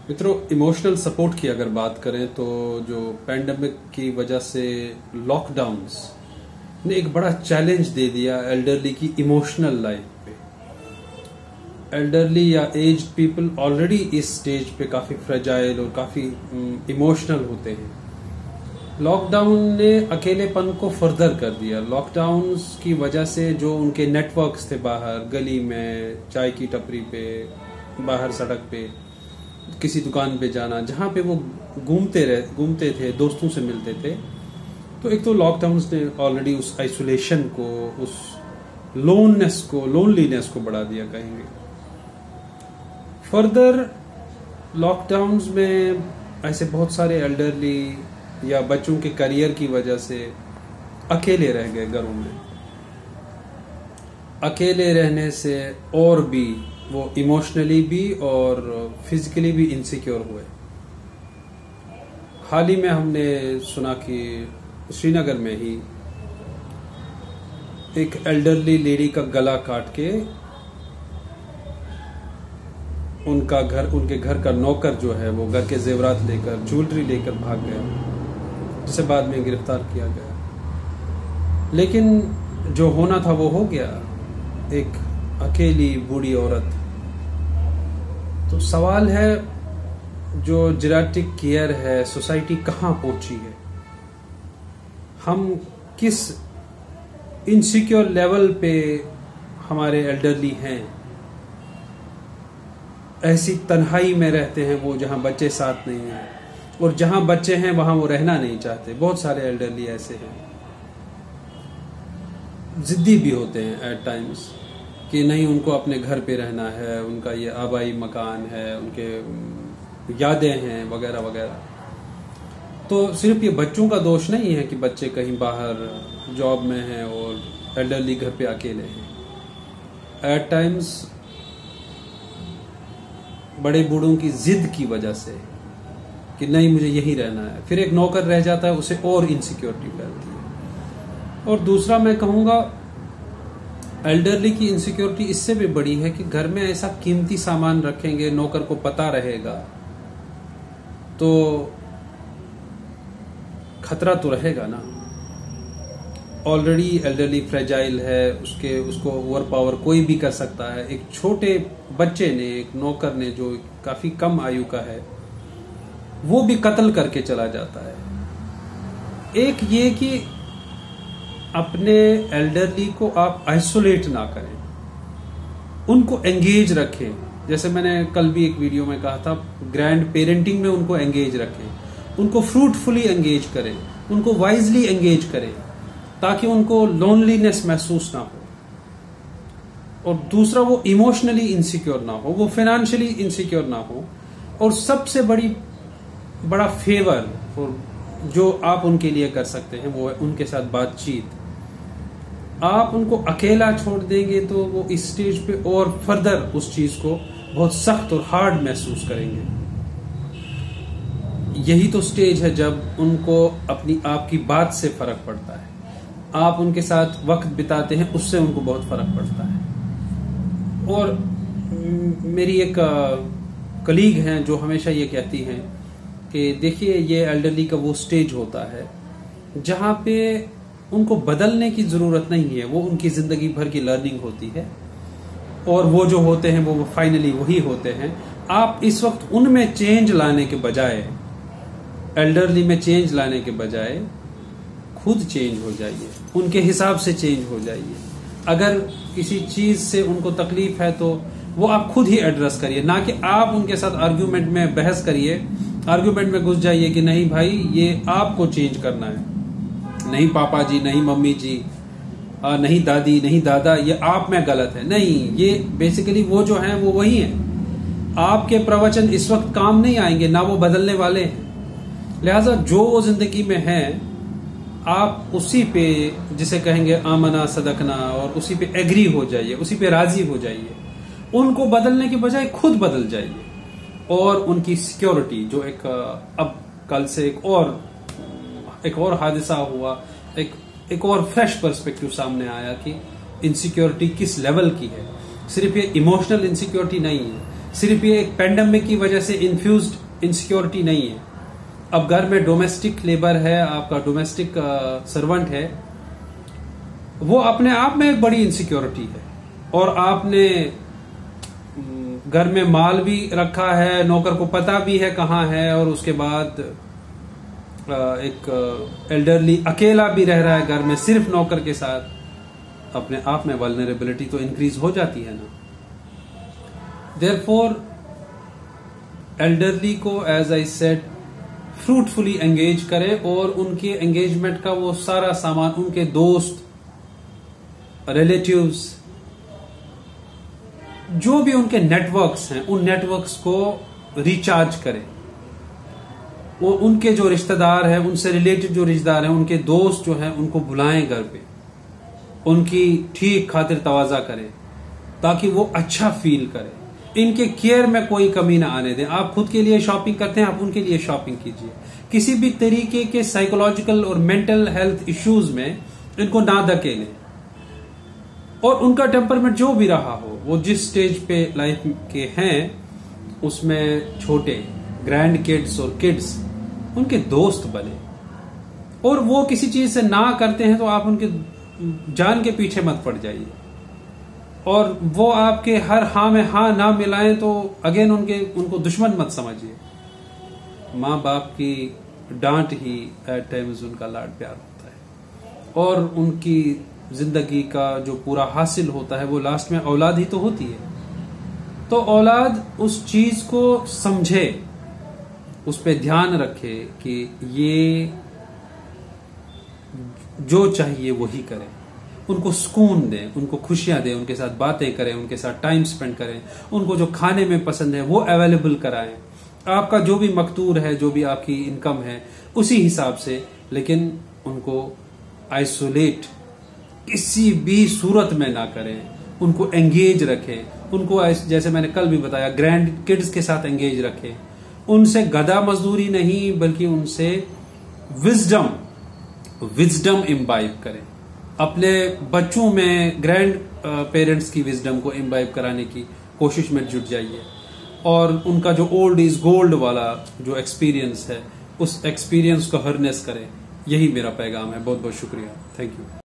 मित्रों, emotional support की अगर बात करें तो जो पैंडेमिक की वजह से लॉकडाउन्स ने एक बड़ा चैलेंज दे दिया एल्डरली की इमोशनल लाइफ पे। एल्डरली या एज्ड पीपल ऑलरेडी इस स्टेज पे काफी फ्रेजाइल और काफी इमोशनल होते हैं। लॉकडाउन ने अकेलेपन को फर्दर कर दिया। लॉकडाउन की वजह से जो उनके नेटवर्क्स थे बाहर, गली में, चाय की टपरी पे, बाहर सड़क पे, किसी दुकान पे जाना, जहां पे वो घूमते थे, दोस्तों से मिलते थे, तो एक तो लॉकडाउन ने ऑलरेडी उस आइसोलेशन को, उस लोनलीनेस को बढ़ा दिया कहेंगे। फर्दर लॉकडाउन्स में ऐसे बहुत सारे एल्डरली या बच्चों के करियर की वजह से अकेले रह गए घरों में। अकेले रहने से और भी वो इमोशनली भी और फिजिकली भी इनसिक्योर हुए। हाल ही में हमने सुना कि श्रीनगर में ही एक एल्डरली लेडी का गला काट के उनके घर का नौकर जो है वो घर के जेवरात लेकर, ज्वेलरी लेकर भाग गया, जिसे बाद में गिरफ्तार किया गया। लेकिन जो होना था वो हो गया, एक अकेली बूढ़ी औरत। तो सवाल है, जो जेराटिक केयर है, सोसाइटी कहां पहुंची है? हम किस इनसिक्योर लेवल पे हमारे एल्डरली हैं? ऐसी तन्हाई में रहते हैं वो जहां बच्चे साथ नहीं हैं, और जहां बच्चे हैं वहां वो रहना नहीं चाहते। बहुत सारे एल्डरली ऐसे हैं, जिद्दी भी होते हैं एट टाइम्स कि नहीं, उनको अपने घर पे रहना है, उनका ये आबाई मकान है, उनके यादें हैं वगैरह वगैरह। तो सिर्फ ये बच्चों का दोष नहीं है कि बच्चे कहीं बाहर जॉब में हैं और एल्डरली घर पे अकेले हैं। एट टाइम्स बड़े बूढ़ों की जिद की वजह से कि नहीं, मुझे यहीं रहना है, फिर एक नौकर रह जाता है, उसे और इनसिक्योरिटी फैलती है। और दूसरा मैं कहूंगा, एल्डरली की इनसिक्योरिटी इससे भी बड़ी है कि घर में ऐसा कीमती सामान रखेंगे, नौकर को पता रहेगा, तो खतरा तो रहेगा ना। ऑलरेडी एल्डरली फ्रेजाइल है, उसको ओवरपावर कोई भी कर सकता है। एक छोटे बच्चे ने, एक नौकर ने जो काफी कम आयु का है, वो भी कत्ल करके चला जाता है। एक ये कि अपने एल्डरली को आप आइसोलेट ना करें, उनको एंगेज रखें। जैसे मैंने कल भी एक वीडियो में कहा था, ग्रैंड पेरेंटिंग में उनको एंगेज रखें, उनको फ्रूटफुली एंगेज करें, उनको वाइजली एंगेज करें, ताकि उनको लोनलीनेस महसूस ना हो। और दूसरा, वो इमोशनली इनसिक्योर ना हो, वो फाइनेंशियली इनसिक्योर ना हो। और सबसे बड़ा फेवर और जो आप उनके लिए कर सकते हैं वो है उनके साथ बातचीत। आप उनको अकेला छोड़ देंगे तो वो इस स्टेज पे और फर्दर उस चीज को बहुत सख्त और हार्ड महसूस करेंगे। यही तो स्टेज है जब उनको अपनी आपकी बात से फर्क पड़ता है। आप उनके साथ वक्त बिताते हैं, उससे उनको बहुत फर्क पड़ता है। और मेरी एक कलीग हैं जो हमेशा ये कहती हैं कि देखिए, ये एल्डरली का वो स्टेज होता है जहां पे उनको बदलने की जरूरत नहीं है, वो उनकी जिंदगी भर की लर्निंग होती है, और वो जो होते हैं वो फाइनली वही होते हैं। आप इस वक्त उनमें चेंज लाने के बजाय, एल्डरली में चेंज लाने के बजाय खुद चेंज हो जाइए, उनके हिसाब से चेंज हो जाइए। अगर किसी चीज से उनको तकलीफ है तो वो आप खुद ही एड्रेस करिए, ना कि आप उनके साथ आर्ग्यूमेंट में बहस करिए, आर्ग्यूमेंट में घुस जाइए कि नहीं भाई, ये आपको चेंज करना है, नहीं पापा जी, नहीं मम्मी जी, नहीं दादी, नहीं दादा, ये आप में गलत है। नहीं, ये बेसिकली वो जो हैं वो वही हैं। आपके प्रवचन इस वक्त काम नहीं आएंगे, ना वो बदलने वाले हैं। लिहाजा जो वो जिंदगी में है, आप उसी पे, जिसे कहेंगे आमना सदकना, और उसी पे एग्री हो जाइए, उसी पे राजी हो जाइए। उनको बदलने के बजाय खुद बदल जाइए। और उनकी सिक्योरिटी जो अब कल से एक और हादसा हुआ, एक और फ्रेश पर्सपेक्टिव सामने आया कि इनसिक्योरिटी किस लेवल की है। सिर्फ ये इमोशनल इनसिक्योरिटी नहीं है, सिर्फ ये एक पेंडेमिक की वजह से इन्फ्यूज्ड इनसिक्योरिटी नहीं है। अब घर में डोमेस्टिक लेबर है, आपका डोमेस्टिक सर्वेंट है, वो अपने आप में एक बड़ी इनसिक्योरिटी है। और आपने घर में माल भी रखा है, नौकर को पता भी है कहाँ है, और उसके बाद एक एल्डरली अकेला भी रह रहा है घर में सिर्फ नौकर के साथ, अपने आप में वल्नरेबिलिटी तो इंक्रीज हो जाती है ना। देयरफॉर एल्डरली को, as I said, fruitfully engage करें, और उनके एंगेजमेंट का वो सारा सामान, उनके दोस्त, रिलेटिव्स, जो भी उनके नेटवर्क्स हैं, उन नेटवर्क्स को रिचार्ज करें। वो उनके जो रिश्तेदार हैं, उनसे रिलेटेड जो रिश्तेदार हैं, उनके दोस्त जो हैं, उनको बुलाएं घर पे, उनकी ठीक खातिर तवाजा करें ताकि वो अच्छा फील करें। इनके केयर में कोई कमी ना आने दें। आप खुद के लिए शॉपिंग करते हैं, आप उनके लिए शॉपिंग कीजिए। किसी भी तरीके के साइकोलॉजिकल और मेंटल हेल्थ इश्यूज में इनको ना धकेलें। और उनका टेम्परमेंट जो भी रहा हो, वो जिस स्टेज पे लाइफ के हैं, उसमें छोटे ग्रैंड किड्स और किड्स उनके दोस्त बने। और वो किसी चीज से ना करते हैं तो आप उनके जान के पीछे मत पड़ जाइए। और वो आपके हर हाँ में हाँ ना मिलाएं तो अगेन उनको दुश्मन मत समझिए। माँ बाप की डांट ही एट टाइम्स उनका लाड प्यार होता है, और उनकी जिंदगी का जो पूरा हासिल होता है वो लास्ट में औलाद ही तो होती है। तो औलाद उस चीज को समझे, उस पे ध्यान रखे कि ये जो चाहिए वही करें, उनको सुकून दें, उनको खुशियां दें, उनके साथ बातें करें, उनके साथ टाइम स्पेंड करें, उनको जो खाने में पसंद है वो अवेलेबल कराएं। आपका जो भी मकतूर है, जो भी आपकी इनकम है, उसी हिसाब से, लेकिन उनको आइसोलेट किसी भी सूरत में ना करें। उनको एंगेज रखें, उनको जैसे मैंने कल भी बताया, ग्रैंड किड्स के साथ एंगेज रखें। उनसे गधा मजदूरी नहीं, बल्कि उनसे विजडम इम्बाइब करें। अपने बच्चों में ग्रैंड पेरेंट्स की विजडम को इम्बाइब कराने की कोशिश में जुट जाइए, और उनका जो ओल्ड इज गोल्ड वाला जो एक्सपीरियंस है, उस एक्सपीरियंस को हार्नेस करें। यही मेरा पैगाम है। बहुत बहुत शुक्रिया। Thank you.